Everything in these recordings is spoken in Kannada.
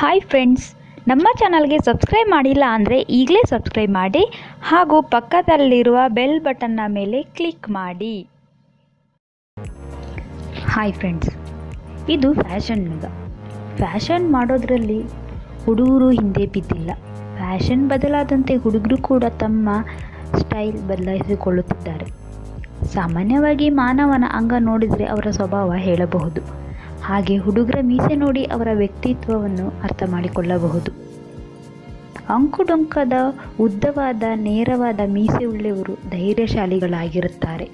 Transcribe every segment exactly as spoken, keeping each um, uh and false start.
ಹಾಯ್ ಫ್ರೆಂಡ್ಸ್, ನಮ್ಮ ಚಾನಲ್ಗೆ ಸಬ್ಸ್ಕ್ರೈಬ್ ಮಾಡಿಲ್ಲ ಅಂದರೆ ಈಗಲೇ ಸಬ್ಸ್ಕ್ರೈಬ್ ಮಾಡಿ ಹಾಗೂ ಪಕ್ಕದಲ್ಲಿರುವ ಬೆಲ್ ಬಟನ್ನ ಮೇಲೆ ಕ್ಲಿಕ್ ಮಾಡಿ. ಹಾಯ್ ಫ್ರೆಂಡ್ಸ್, ಇದು ಫ್ಯಾಷನ್ ಯುಗ. ಫ್ಯಾಷನ್ ಮಾಡೋದರಲ್ಲಿ ಹುಡುಗರು ಹಿಂದೆ ಬಿದ್ದಿಲ್ಲ. ಫ್ಯಾಷನ್ ಬದಲಾದಂತೆ ಹುಡುಗರು ಕೂಡ ತಮ್ಮ ಸ್ಟೈಲ್ ಬದಲಾಯಿಸಿಕೊಳ್ಳುತ್ತಿದ್ದಾರೆ. ಸಾಮಾನ್ಯವಾಗಿ ಮಾನವನ ಅಂಗ ನೋಡಿದರೆ ಅವರ ಸ್ವಭಾವ ಹೇಳಬಹುದು. ಹಾಗೆ ಹುಡುಗರ ಮೀಸೆ ನೋಡಿ ಅವರ ವ್ಯಕ್ತಿತ್ವವನ್ನು ಅರ್ಥ ಮಾಡಿಕೊಳ್ಳಬಹುದು. ಅಂಕುಡೊಂಕಾದ ಉದ್ದವಾದ ನೇರವಾದ ಮೀಸೆ ಉಳ್ಳವರು ಧೈರ್ಯಶಾಲಿಗಳಾಗಿರುತ್ತಾರೆ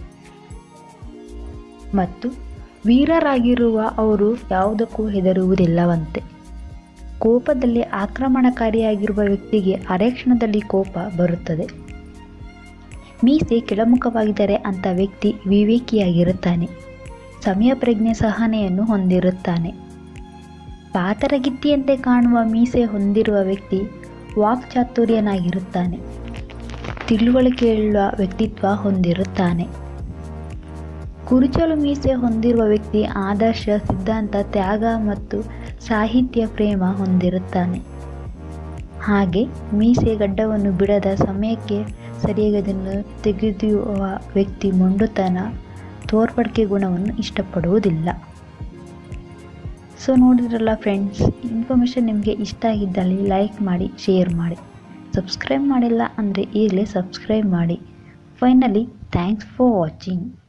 ಮತ್ತು ವೀರರಾಗಿರುವ ಅವರು ಯಾವುದಕ್ಕೂ ಹೆದರುವುದಿಲ್ಲವಂತೆ. ಕೋಪದಲ್ಲಿ ಆಕ್ರಮಣಕಾರಿಯಾಗಿರುವ ವ್ಯಕ್ತಿಗೆ ಅರೆ ಕ್ಷಣದಲ್ಲಿ ಕೋಪ ಬರುತ್ತದೆ. ಮೀಸೆ ಕೆಳಮುಖವಾಗಿದ್ದರೆ ಅಂಥ ವ್ಯಕ್ತಿ ವಿವೇಕಿಯಾಗಿರುತ್ತಾನೆ. ಸಮಯ ಪ್ರಜ್ಞೆ ಸಹನೆಯನ್ನು ಹೊಂದಿರುತ್ತಾನೆ. ಪಾತರಗಿತ್ತಿಯಂತೆ ಕಾಣುವ ಮೀಸೆ ಹೊಂದಿರುವ ವ್ಯಕ್ತಿ ವಾಕ್ಚಾತುರ್ಯನಾಗಿರುತ್ತಾನೆ. ತಿಳುವಳಿಕೆಯುಳ್ಳ ವ್ಯಕ್ತಿತ್ವ ಹೊಂದಿರುತ್ತಾನೆ. ಕುರುಚಲು ಮೀಸೆ ಹೊಂದಿರುವ ವ್ಯಕ್ತಿ ಆದರ್ಶ, ಸಿದ್ಧಾಂತ, ತ್ಯಾಗ ಮತ್ತು ಸಾಹಿತ್ಯ ಪ್ರೇಮ ಹೊಂದಿರುತ್ತಾನೆ. ಹಾಗೆ ಮೀಸೆ ಗಡ್ಡವನ್ನು ಬಿಡದ ಸಮಯಕ್ಕೆ ಸರಿಯಾಗದನ್ನು ತೆಗೆದುವ ವ್ಯಕ್ತಿ ಮೊಂಡುತನ, ತೋರ್ಪಡಿಕೆ ಗುಣವನ್ನು ಇಷ್ಟಪಡುವುದಿಲ್ಲ. ಸೊ ನೋಡಿದ್ರಲ್ಲ ಫ್ರೆಂಡ್ಸ್, ಇನ್ಫಾರ್ಮೇಷನ್ ನಿಮಗೆ ಇಷ್ಟ ಆಗಿದ್ದಲ್ಲಿ ಲೈಕ್ ಮಾಡಿ, ಶೇರ್ ಮಾಡಿ. ಸಬ್ಸ್ಕ್ರೈಬ್ ಮಾಡಿಲ್ಲ ಅಂದರೆ ಈಗಲೇ ಸಬ್ಸ್ಕ್ರೈಬ್ ಮಾಡಿ. Finally thanks for watching.